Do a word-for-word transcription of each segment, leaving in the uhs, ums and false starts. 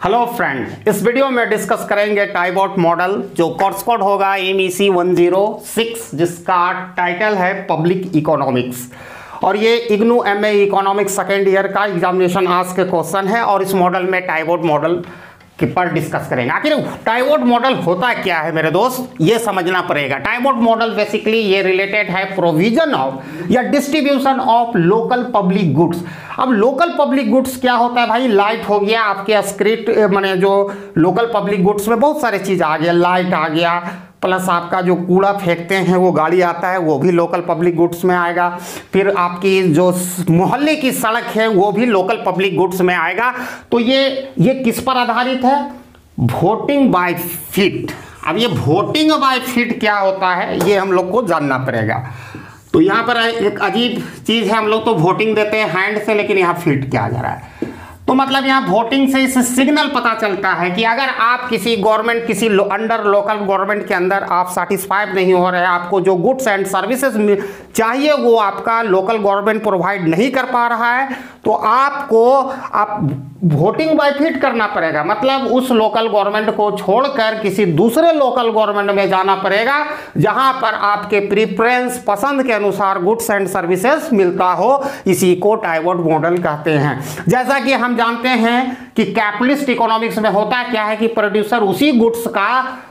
Hello friend, इस video में discuss करेंगे टाइबॉट मॉडल जो कोर्स कोड होगा M E C one zero six, जिसका टाइटल है पब्लिक इकोनॉमिक्स। और ये IGNOU M A economics second year का एग्जामिनेशन आज के क्वेश्चन है और इस मॉडल में टाइबॉट मॉडल के पर डिस्कस करेंगे। आखिर टाइबॉट मॉडल होता क्या है मेरे दोस्त, ये समझना पड़ेगा। टाइबॉट मॉडल बेसिकली ये रिलेटेड है प्रोविजन ऑफ या distribution of local public goods. अब लोकल पब्लिक गुड्स क्या होता है भाई? लाइट हो गया, आपके स्क्रिप्ट माने जो लोकल पब्लिक गुड्स में बहुत सारे चीज़ आ गया, लाइट आ गया, प्लस आपका जो कूड़ा फेंकते हैं वो गाड़ी आता है वो भी लोकल पब्लिक गुड्स में आएगा। फिर आपकी जो मोहल्ले की सड़क है वो भी लोकल पब्लिक गुड्स में आएगा। तो ये ये किस पर आधारित है? Voting by feet. अब ये वोटिंग बाय फीट क्या होता है ये हम लोग को जानना पड़ेगा। तो यहाँ पर एक अजीब चीज़ है, हम लोग तो वोटिंग देते हैं हैंड से, लेकिन यहाँ फीट क्या आ जा रहा है? तो मतलब यहाँ वोटिंग से इस सिग्नल पता चलता है कि अगर आप किसी गवर्नमेंट किसी लो, अंडर लोकल गवर्नमेंट के अंदर आप सेटिस्फाइड नहीं हो रहे हैं, आपको जो गुड्स एंड सर्विसेज चाहिए वो आपका लोकल गवर्नमेंट प्रोवाइड नहीं कर पा रहा है, तो आपको आप वोटिंग बाय फीट करना पड़ेगा। मतलब उस लोकल गवर्नमेंट को छोड़कर किसी दूसरे लोकल गवर्नमेंट में जाना पड़ेगा जहां पर आपके प्रीफरेंस पसंद के अनुसार गुड्स एंड सर्विसेज मिलता हो। इसी को टाइबॉट मॉडल कहते हैं। जैसा कि हम जानते हैं कि कैपिटलिस्ट इकोनॉमिक्स में होता क्या है कि प्रोड्यूसर उसी गुड्स का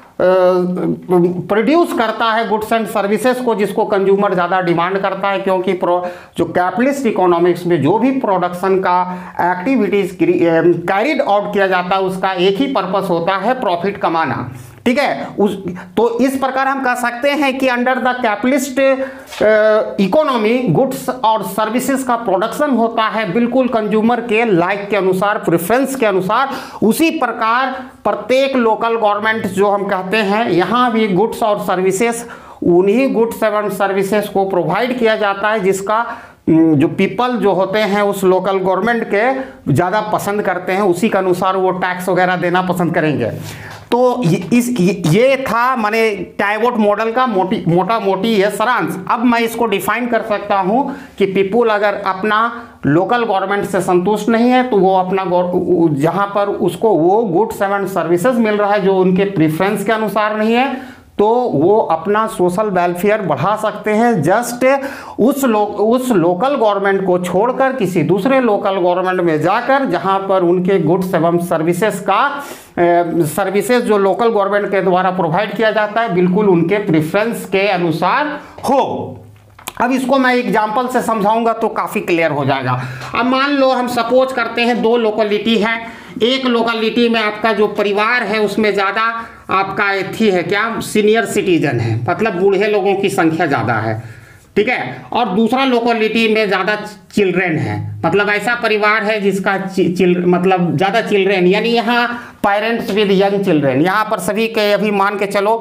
प्रोड्यूस uh, करता है गुड्स एंड सर्विसेज को जिसको कंज्यूमर ज़्यादा डिमांड करता है, क्योंकि जो कैपिटलिस्ट इकोनॉमिक्स में जो भी प्रोडक्शन का एक्टिविटीज कैरिड आउट किया जाता है उसका एक ही पर्पस होता है, प्रॉफिट कमाना। ठीक है, उस तो इस प्रकार हम कह सकते हैं कि under the capitalist economy goods और सर्विसेज का प्रोडक्शन होता है बिल्कुल कंज्यूमर के लाइक के अनुसार, प्रेफरेंस के अनुसार। उसी प्रकार प्रत्येक लोकल गवर्नमेंट जो हम कहते हैं यहाँ भी गुड्स और सर्विसेज उन्हीं गुड्स एवं सर्विसेज को प्रोवाइड किया जाता है जिसका जो पीपल जो होते हैं उस लोकल गवर्नमेंट के ज़्यादा पसंद करते हैं, उसी के अनुसार वो टैक्स वगैरह देना पसंद करेंगे। तो इस ये था माने टाइबॉट मॉडल का मोटी मोटा मोटी ये सारांश। अब मैं इसको डिफाइन कर सकता हूँ कि पीपल अगर अपना लोकल गवर्नमेंट से संतुष्ट नहीं है तो वो अपना जहाँ पर उसको वो गुड्स एंड सर्विसेज मिल रहा है जो उनके प्रीफरेंस के अनुसार नहीं है, तो वो अपना सोशल वेलफेयर बढ़ा सकते हैं जस्ट उस लो, उस लोकल गवर्नमेंट को छोड़कर किसी दूसरे लोकल गवर्नमेंट में जाकर जहां पर उनके गुड्स एवं सर्विसेज का सर्विसेज जो लोकल गवर्नमेंट के द्वारा प्रोवाइड किया जाता है बिल्कुल उनके प्रेफरेंस के अनुसार हो। अब इसको मैं एग्जांपल से समझाऊंगा तो काफ़ी क्लियर हो जाएगा। अब मान लो हम सपोज करते हैं दो लोकेलिटी है, एक लोकेलिटी में आपका जो परिवार है उसमें ज़्यादा आपका एथी है क्या, सीनियर सिटीजन है, मतलब बूढ़े लोगों की संख्या ज़्यादा है, ठीक है, और दूसरा लोकेलिटी में ज़्यादा चिल्ड्रेन है, मतलब ऐसा परिवार है जिसका चिल मतलब ज़्यादा चिल्ड्रेन, यानी यहाँ पेरेंट्स विद यंग चिल्ड्रेन, यहाँ पर सभी के अभी मान के चलो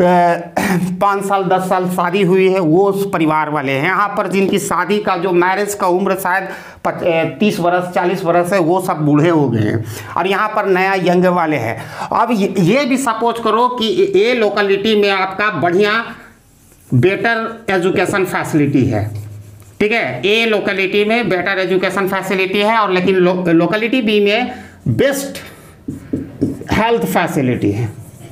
पाँच साल दस साल शादी हुई है वो उस परिवार वाले हैं। यहाँ पर जिनकी शादी का जो मैरिज का उम्र शायद तीस बरस चालीस बरस है वो सब बूढ़े हो गए हैं, और यहाँ पर नया यंग वाले हैं। अब ये भी सपोज करो कि ये लोकेलिटी में आपका बढ़िया बेटर एजुकेशन फैसिलिटी है, ठीक है, ए लोकेलिटी में बेटर एजुकेशन फैसिलिटी है, और लेकिन लो, लोकेलिटी बी में बेस्ट हेल्थ फैसिलिटी है,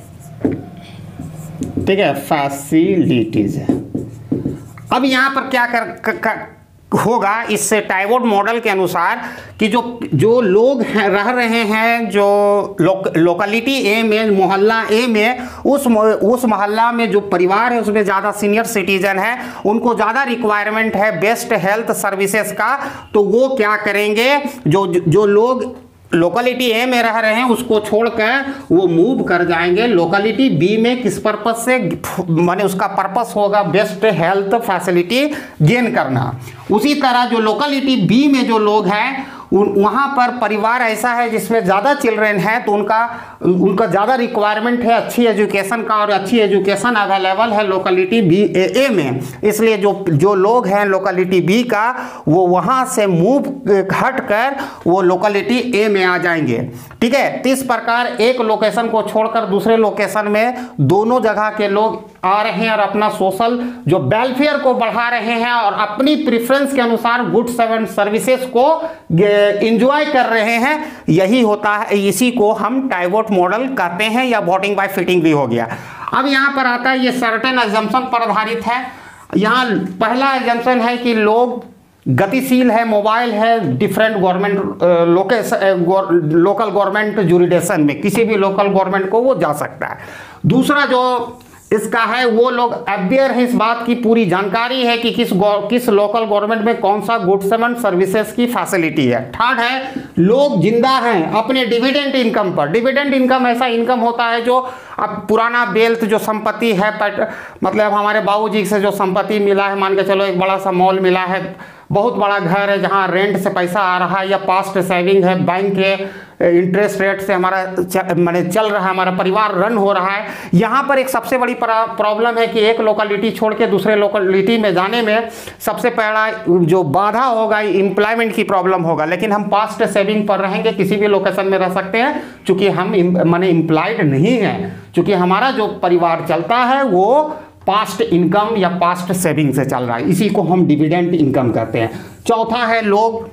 ठीक है, फैसिलिटीज है। अब यहाँ पर क्या कर, कर, कर होगा इस टाइबॉट मॉडल के अनुसार कि जो जो लोग हैं रह रहे हैं जो लोक, लोकेलिटी ए में, मोहल्ला ए में, उस उस मोहल्ला में जो परिवार है उसमें ज़्यादा सीनियर सिटीजन है, उनको ज़्यादा रिक्वायरमेंट है बेस्ट हेल्थ सर्विसेज का, तो वो क्या करेंगे, जो जो लोग लोकेलिटी ए में रह रहे हैं उसको छोड़कर वो मूव कर जाएंगे लोकेलिटी बी में। किस पर्पस से? माने उसका पर्पस होगा बेस्ट हेल्थ फैसिलिटी गेन करना। उसी तरह जो लोकेलिटी बी में जो लोग हैं वहाँ पर परिवार ऐसा है जिसमें ज़्यादा चिल्ड्रेन है, तो उनका उनका ज़्यादा रिक्वायरमेंट है अच्छी एजुकेशन का, और अच्छी एजुकेशन अवेलेबल है लोकेलिटी बी ए में, इसलिए जो जो लोग हैं लोकेलिटी बी का वो वहाँ से मूव हट कर वो लोकेलिटी ए में आ जाएंगे, ठीक है। तो इस प्रकार एक लोकेशन को छोड़कर दूसरे लोकेशन में दोनों जगह के लोग आ रहे हैं और अपना सोशल जो वेलफेयर को बढ़ा रहे हैं और अपनी प्रेफरेंस के अनुसार गुड्स एंड सर्विसेज को इंजॉय कर रहे हैं, यही होता है, इसी को हम टाइबोट मॉडल कहते हैं, या वोटिंग बाय फिटिंग भी हो गया। अब यहाँ पर आता है ये सर्टेन अजम्पशन पर आधारित है। यहाँ पहला एजम्पशन है कि लोग गतिशील है, मोबाइल है, different government location local government jurisdiction में, किसी भी लोकल गवर्नमेंट को वो जा सकता है। दूसरा जो इसका है, वो लोग अवेयर है, इस बात की पूरी जानकारी है कि किस किस लोकल गवर्नमेंट में कौन सा गुड्स एंड सर्विसेज की फैसिलिटी है। थर्ड है, लोग जिंदा हैं अपने डिविडेंड इनकम पर। डिविडेंड इनकम ऐसा इनकम होता है जो अब पुराना वेल्थ जो संपत्ति है, मतलब हमारे बाबूजी से जो संपत्ति मिला है, मान के चलो एक बड़ा सा मॉल मिला है, बहुत बड़ा घर है जहाँ रेंट से पैसा आ रहा है, या पास्ट सेविंग है, बैंक के इंटरेस्ट रेट से हमारा माने चल रहा है, हमारा परिवार रन हो रहा है। यहाँ पर एक सबसे बड़ी प्रॉब्लम है कि एक लोकेलिटी छोड़ के दूसरे लोकेलिटी में जाने में सबसे पहला जो बाधा होगा एम्प्लॉयमेंट की प्रॉब्लम होगा। लेकिन हम पास्ट सेविंग पर रहेंगे, किसी भी लोकेशन में रह सकते हैं, चूँकि हम माने एम्प्लॉयड नहीं हैं, चूँकि हमारा जो परिवार चलता है वो पास्ट इनकम या पास्ट सेविंग से चल रहा है, इसी को हम डिविडेंड इनकम कहते हैं। चौथा है, लोग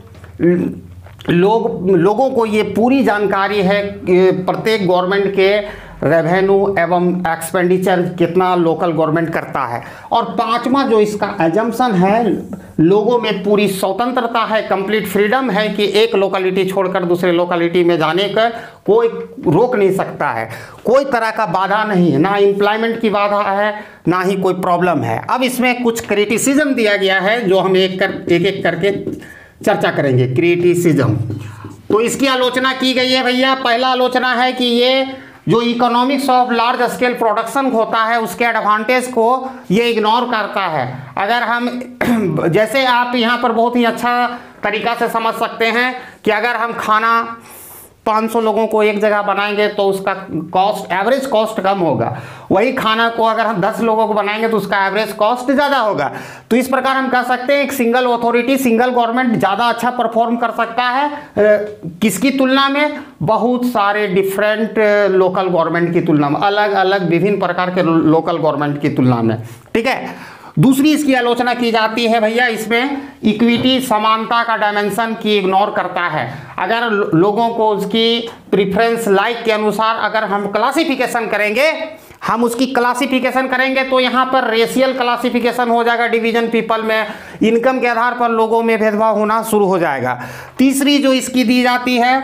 लोग लोगों को ये पूरी जानकारी है कि प्रत्येक गवर्नमेंट के रेवेन्यू एवं एक्सपेंडिचर कितना लोकल गवर्नमेंट करता है। और पांचवा जो इसका एजम्पशन है, लोगों में पूरी स्वतंत्रता है, कंप्लीट फ्रीडम है कि एक लोकेलिटी छोड़कर दूसरे लोकेलिटी में जाने का कोई रोक नहीं सकता है, कोई तरह का बाधा नहीं है, ना एम्प्लॉयमेंट की बाधा है, ना ही कोई प्रॉब्लम है। अब इसमें कुछ क्रिटिसिज्म दिया गया है जो हम एक कर एक एक करके चर्चा करेंगे। क्रिटिसिज्म, तो इसकी आलोचना की गई है भैया। पहला आलोचना है कि ये जो economics of large scale production होता है उसके एडवांटेज को ये इग्नोर करता है। अगर हम जैसे आप यहाँ पर बहुत ही अच्छा तरीका से समझ सकते हैं कि अगर हम खाना पाँच सौ लोगों को एक जगह बनाएंगे तो उसका कॉस्ट, एवरेज कॉस्ट कम होगा। वही खाना को अगर हम दस लोगों को बनाएंगे तो उसका एवरेज कॉस्ट ज़्यादा होगा। तो इस प्रकार हम कह सकते हैं एक सिंगल अथॉरिटी, सिंगल गवर्नमेंट ज़्यादा अच्छा परफॉर्म कर सकता है किसकी तुलना में, बहुत सारे डिफरेंट लोकल गवर्नमेंट की तुलना में, अलग अलग विभिन्न प्रकार के लोकल गवर्नमेंट की तुलना में। ठीक है। दूसरी इसकी आलोचना की जाती है भैया, इसमें इक्विटी समानता का डायमेंशन की इग्नोर करता है। अगर लोगों को उसकी प्रेफरेंस लाइक के अनुसार अगर हम क्लासिफिकेशन करेंगे, हम उसकी क्लासिफिकेशन करेंगे तो यहाँ पर रेशियल क्लासिफिकेशन हो जाएगा, डिवीजन पीपल में, इनकम के आधार पर लोगों में भेदभाव होना शुरू हो जाएगा। तीसरी जो इसकी दी जाती है,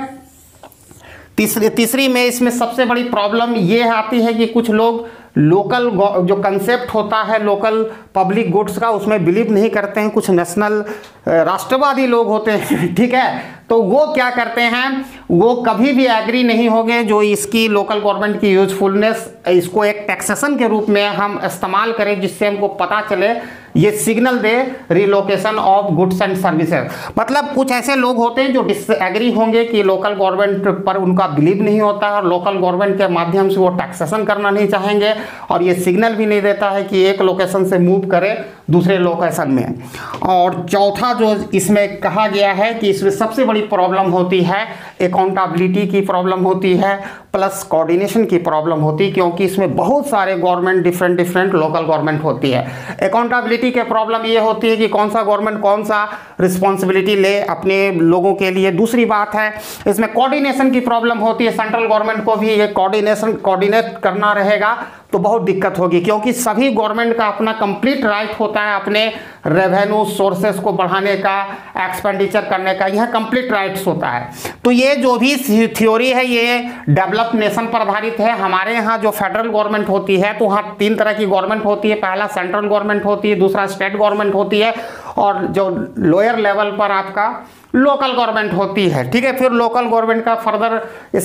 तीसरी तीसरी में इसमें सबसे बड़ी प्रॉब्लम ये आती है कि कुछ लोग लोकल जो कंसेप्ट होता है लोकल पब्लिक गुड्स का, उसमें बिलीव नहीं करते हैं। कुछ नेशनल राष्ट्रवादी लोग होते हैं, ठीक है, तो वो क्या करते हैं, वो कभी भी एग्री नहीं होंगे जो इसकी लोकल गवर्नमेंट की यूजफुलनेस, इसको एक टैक्सेशन के रूप में हम इस्तेमाल करें, जिससे हमको पता चले, ये सिग्नल दे relocation of goods and services. मतलब कुछ ऐसे लोग होते हैं जो डिसएग्री होंगे कि लोकल गवर्नमेंट पर उनका बिलीव नहीं होता है और लोकल गवर्नमेंट के माध्यम से वो टैक्सेशन करना नहीं चाहेंगे, और ये सिग्नल भी नहीं देता है कि एक लोकेशन से मूव करे दूसरे लोकेशन में। और चौथा जो इसमें कहा गया है कि इसमें सबसे बड़ी प्रॉब्लम होती है अकाउंटेबिलिटी की प्रॉब्लम होती है, प्लस कोऑर्डिनेशन की प्रॉब्लम होती है, क्योंकि इसमें बहुत सारे government different different local government होती है। अकाउंटेबिलिटी के प्रॉब्लम ये होती है कि कौन सा गवर्नमेंट कौन सा रिस्पॉन्सिबिलिटी ले अपने लोगों के लिए। दूसरी बात है इसमें कोऑर्डिनेशन की प्रॉब्लम होती है, सेंट्रल गवर्नमेंट को भी ये कोऑर्डिनेशन कोऑर्डिनेट करना रहेगा तो बहुत दिक्कत होगी, क्योंकि सभी गवर्नमेंट का अपना कंप्लीट राइट होता है अपने रेवेन्यू सोर्सेस को बढ़ाने का, एक्सपेंडिचर करने का, यह कंप्लीट राइट्स होता है। तो ये जो भी थ्योरी है ये डेवलप नेशन पर आधारित है। हमारे यहाँ जो फेडरल गवर्नमेंट होती है तो वहाँ तीन तरह की गवर्नमेंट होती है, पहला सेंट्रल गवर्नमेंट होती है, दूसरा स्टेट गवर्नमेंट होती है, और जो लोअर लेवल पर आपका लोकल गवर्नमेंट होती है। ठीक है, फिर लोकल गवर्नमेंट का फर्दर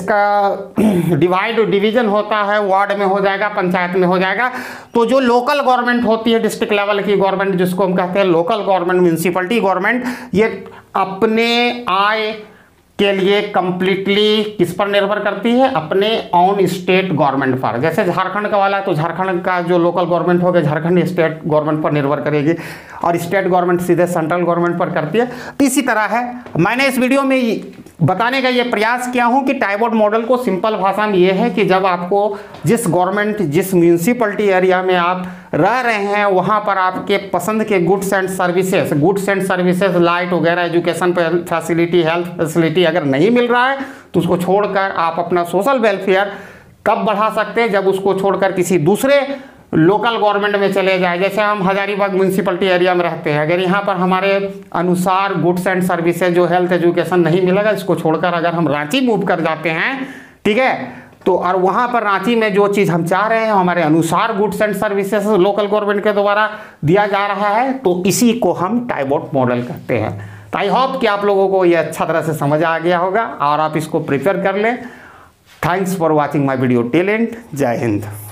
इसका डिवाइड डिवीजन होता है, वार्ड में हो जाएगा, पंचायत में हो जाएगा। तो जो लोकल गवर्नमेंट होती है, डिस्ट्रिक्ट लेवल की गवर्नमेंट जिसको हम कहते हैं लोकल गवर्नमेंट, म्यूनसिपलिटी गवर्नमेंट, ये अपने आय के लिए कंप्लीटली किस पर निर्भर करती है, अपने ऑन स्टेट गवर्नमेंट पर। जैसे झारखंड का वाला है तो झारखंड का जो लोकल गवर्नमेंट होगा झारखंड स्टेट गवर्नमेंट पर निर्भर करेगी, और स्टेट गवर्नमेंट सीधे सेंट्रल गवर्नमेंट पर करती है। तो इसी तरह है, मैंने इस वीडियो में बताने का ये प्रयास किया हूँ कि टाइबोट मॉडल को सिंपल भाषा में ये है कि जब आपको जिस गवर्नमेंट जिस म्यूनसिपलिटी एरिया में आप रह रहे हैं वहाँ पर आपके पसंद के goods and services goods and services light वगैरह, एजुकेशन फैसिलिटी, हेल्थ फैसिलिटी अगर नहीं मिल रहा है तो उसको छोड़कर आप अपना सोशल वेलफेयर कब बढ़ा सकते हैं, जब उसको छोड़कर किसी दूसरे लोकल गवर्नमेंट में चले जाए। जैसे हम हजारीबाग म्यूनसिपलिटी एरिया में रहते हैं, अगर यहाँ पर हमारे अनुसार गुड्स एंड सर्विसेज जो हेल्थ एजुकेशन नहीं मिलेगा, इसको छोड़कर अगर हम रांची मूव कर जाते हैं, ठीक है, तो और वहाँ पर रांची में जो चीज़ हम चाह रहे हैं हमारे अनुसार goods and services local government के द्वारा दिया जा रहा है, तो इसी को हम टाइबोट मॉडल कहते हैं। तो आई होप कि आप लोगों को ये अच्छा तरह से समझ आ गया होगा और आप इसको प्रिपेयर कर लें। Thanks for watching my video till end. जय हिंद।